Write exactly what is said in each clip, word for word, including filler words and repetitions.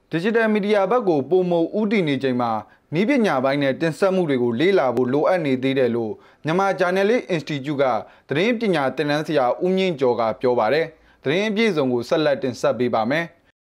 Digital Media ဘက်ကိုပုံမဦးတည်နေချိန်မှာနီးပညာပိုင်းနဲ့တင်ဆက်မှုတွေကိုလေ့လာဖို့လိုအပ်နေသေးတယ်လို့မြန်မာ Journalist Institute ကသတင်းပညာသင်တန်းဆရာဦးမြင့်ကျော်ကပြောပါတယ်။သတင်းအပြည့်စုံကိုဆက်လက်တင်ဆက်ပေးပါမယ်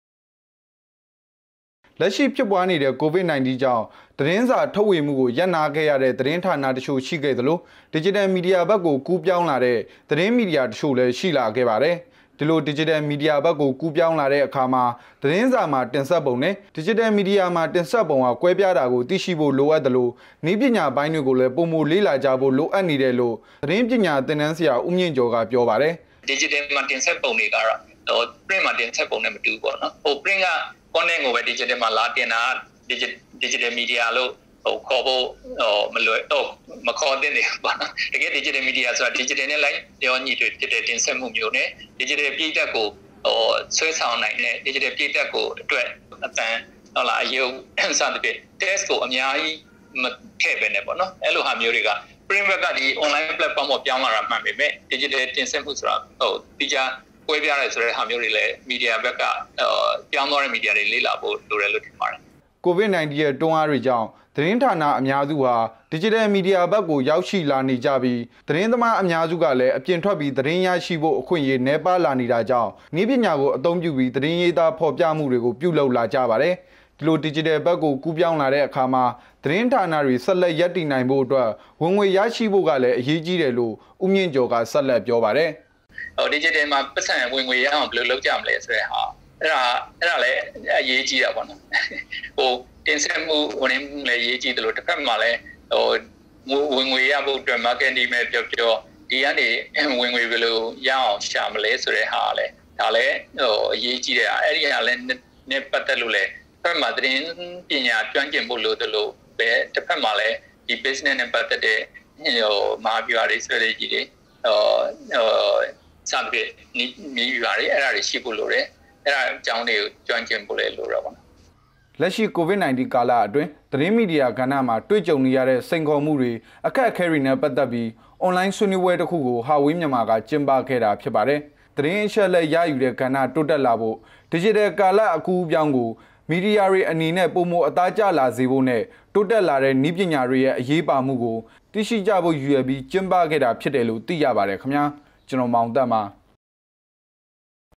။လက်ရှိဖြစ်ပွားနေတဲ့ COVID nineteen ကြောင့်သတင်းစာထုတ်ဝေမှုကိုရပ်နားခဲ့ရတဲ့သတင်းဌာနတချို့ရှိခဲ့သလို Digital Media ဘက်ကိုကူးပြောင်းလာတဲ့သတင်းမီဒီယာတချို့လည်းရှိလာခဲ့ပါတယ်။ဒီလို Digital Media ဘက်ကိုကူးပြောင်းလာတဲ့အခါမှာသတင်းစာမှာတင်ဆက်ပုံနဲ့ Digital Media မှာတင်ဆက်ပုံကကွဲပြားတာကိုသိရှိဖို့လိုအပ်တယ်လို့နည်းပညာပိုင်းတွေကိုလည်းပုံမလေးလာကြဖို့လိုအပ်နေတယ်လို့သတင်းပညာသင်တန်းဆရာဦးမြင့်ကျော်ကပြောပါတယ် Digital မှာတင်ဆက်ပုံတွေကတော့ဟို print မှာတင်ဆက်ပုံနဲ့မတူဘူးပေါ့နော်ဟို print က content ကိုပဲ Digital မှာလာတင်တာ Digital Media လို့ဟိုခေါ်ဖို့ဟိုမလွယ်တော့မခေါ်တဲ့နေပါနော်တကယ် Digital Media ဆိုတာ Digital နဲ့ like ပြောညီတွေဖြစ်တဲ့တင်ဆက်မှုမျိုးနဲ့ Digital ပြည်သက်ကိုဟိုဆွဲဆောင်နိုင်တဲ့ Digital ပြည်သက်ကိုအတွက်အတန်ဟုတ်လားအယုံစသဖြင့် test ကိုအများကြီးမထည့်ပဲနဲ့ပေါ့နော်အဲ့လိုဟာမျိုးတွေက print ဘက်ကဒီ online platform ပေါ်ပြောင်းလာတာမှန်ပေမဲ့ Digital တင်ဆက်မှုဆိုတာဟိုဒီကြကွဲပြားတယ်ဆိုတဲ့ဟာမျိုးတွေလည်း media ဘက်ကဟိုပြောင်းသွားတဲ့ media တွေလေ့လာဖို့လိုတယ်လို့ထင်ပါတယ် COVID nineteen ရဲ့တွန်းအားတွေကြောင့်သတင်းဌာနအများစုဟာ Digital Media ဘက်ကိုရောက်ရှိလာနေကြပြီးသတင်းသမားအများစုကလည်းအပြင်ထွက်ပြီးသတင်းရရှိဖို့အခွင့်အရေးနှဲပါလာနေတာကြောင့်နည်းပညာကိုအသုံးပြုပြီးသတင်းရေးသားဖော်ပြမှုတွေကိုပြုလုပ်လာကြပါတယ်ဒီလို Digital ဘက်ကိုကူးပြောင်းလာတဲ့အခါမှာသတင်းဌာနတွေဆက်လက်ရပ်တည်နိုင်ဖို့အတွက်ဝင်ငွေရရှိဖို့ကလည်းအရေးကြီးတယ်လို့ဦးမြင့်ကျော်ကဆက်လက်ပြောပါတယ်ဟို Digital မှာပတ်စံဝင်ငွေရအောင်ဘယ်လိုလုပ်ကြမလဲဆိုတဲ့ဟာအဲ့ဒါအဲ့ဒါလည်းအရေးကြီးတာပေါ့နော်ဟိုတင်ဆက်မှုဝင်လည်းရေးကြည့်တယ်လို့တစ်ဖက်မှာလည်းဟိုဝင်ငွေရဖို့အတွက် marketing ပဲပြောပြောဒီကနေဝင်ငွေဘယ်လိုရအောင်ရှာမလဲဆိုတဲ့ဟာလည်းဒါလည်းဟိုအရေးကြီးတယ်အဲ့ဒီဟာလည်းနဲ့ပတ်သက်လို့လည်းတစ်ဖက်မှာသတင်းပညာကျွမ်းကျင်ဖို့လိုတယ်လို့ပဲတစ်ဖက်မှာလည်းဒီ business နဲ့ပတ်သက်တဲ့ဟိုမဟာဗျူဟာတွေ strategy တွေဟိုဟိုစသဖြင့်မီးဗျူဟာတွေအဲ့ဒါတွေရှိဖို့လိုတယ်အဲ့ဒါအကြောင်းတွေကိုကျွမ်းကျင်ဖို့လည်းလိုတော့ပါလက်ရှိ COVID nineteen ကာလအတွင်းသတင်းမီဒီယာကဏ္ဍမှာတွေ့ကြုံနေရတဲ့စိန်ခေါ်မှုတွေအခက်အခဲတွေနဲ့ပတ်သက်ပြီး online ဆွေးနွေးပွဲတစ်ခုကိုဟာဝေးမြန်မာကကျင်းပခဲ့တာဖြစ်ပါတယ်။သတင်းအချက်အလက်ရယူတဲ့ကဏ္ဍတိုးတက်လာဖို့ Digital ကာလအကူအပြောင်းကိုမီဒီယာတွေအနေနဲ့ပုံမအသားကျလာစေဖို့နဲ့တိုးတက်လာတဲ့နည်းပညာတွေရဲ့အရေးပါမှုကိုသိရှိကြဖို့ရည်ရွယ်ပြီးကျင်းပခဲ့တာဖြစ်တယ်လို့သိရပါတယ်ခင်ဗျာ။ကျွန်တော်မောင်သက်ပါ